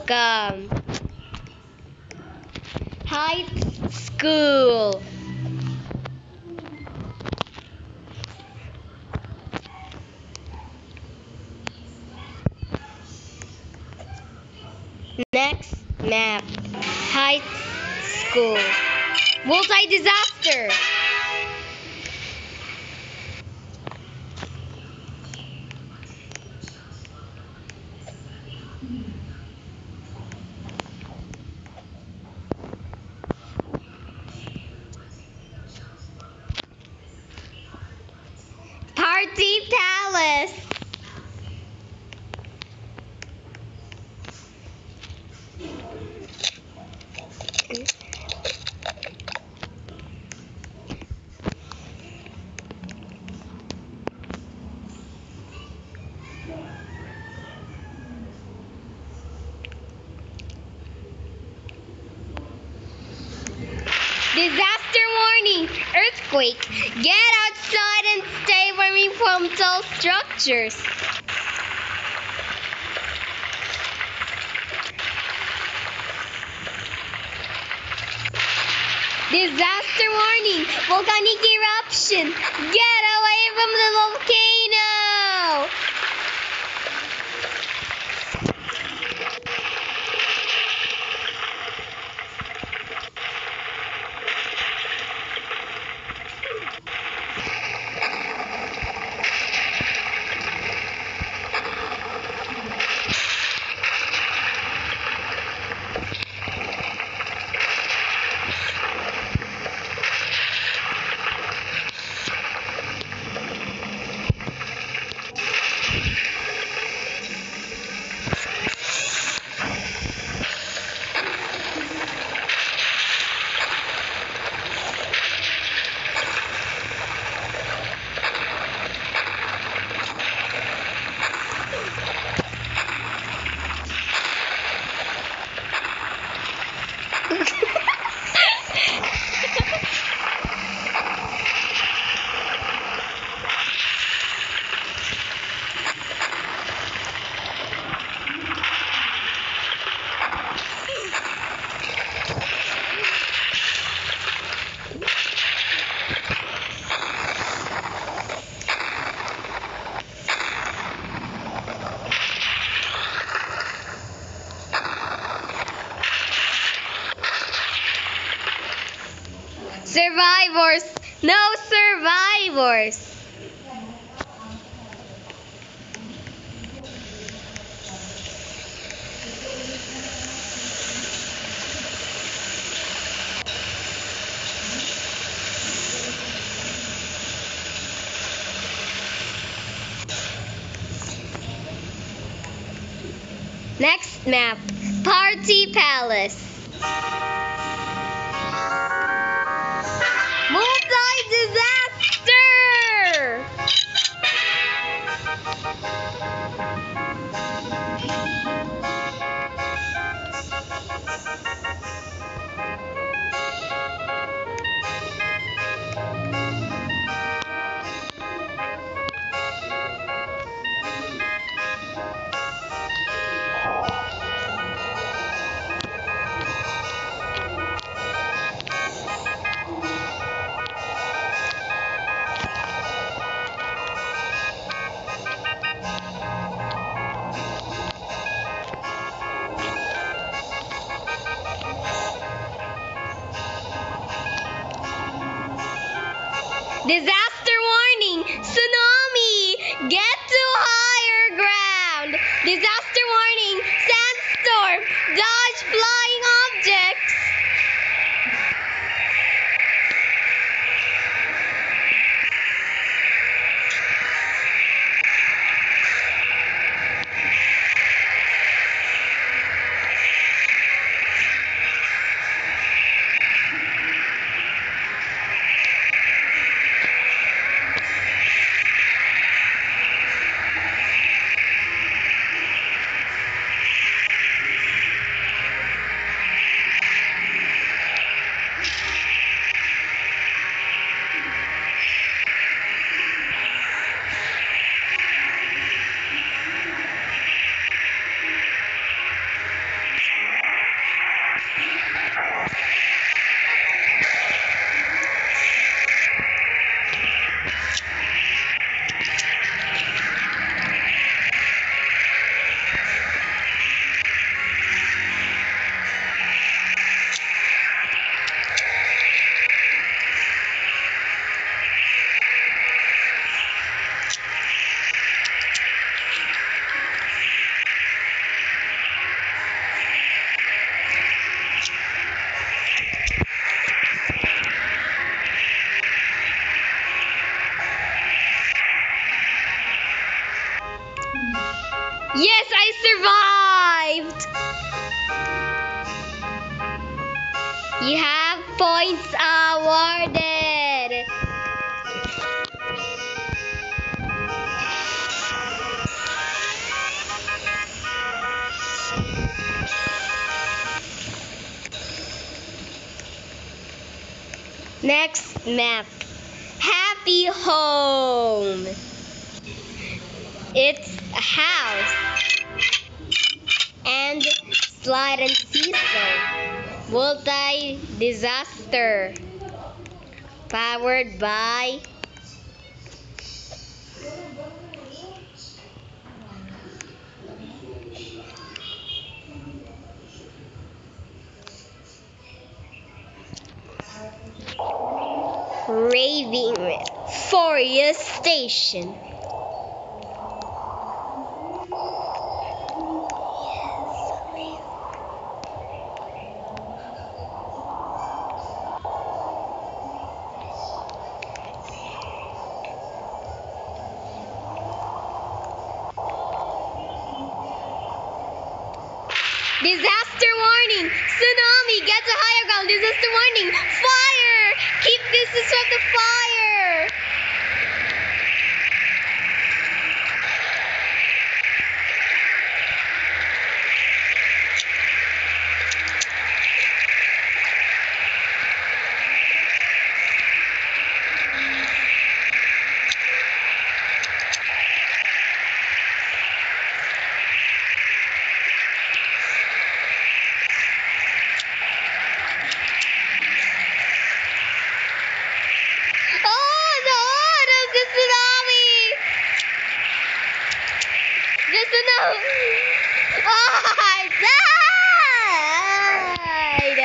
welcome. High school. Next map. High school. Multi-disaster. Party Palace. Disaster warning! Earthquake! Get outside and stay away from tall structures. Disaster warning! Volcanic eruption! Get away from the volcano! Survivors! No survivors! Next map. Party Palace. Multi-disaster! Disaster warning! Tsunami! Get to higher ground! Disaster warning! Sandstorm! Dodge flying objects! Points awarded. Next map. Happy Home. It's a house and slide and seesaw. Multi-disaster. Powered by Raving Forest Station. Disaster warning! Tsunami! Get to higher ground! Disaster warning! Fire! Keep distance from the fire! Oh no! There's the tsunami! The tsunami! Oh, I died!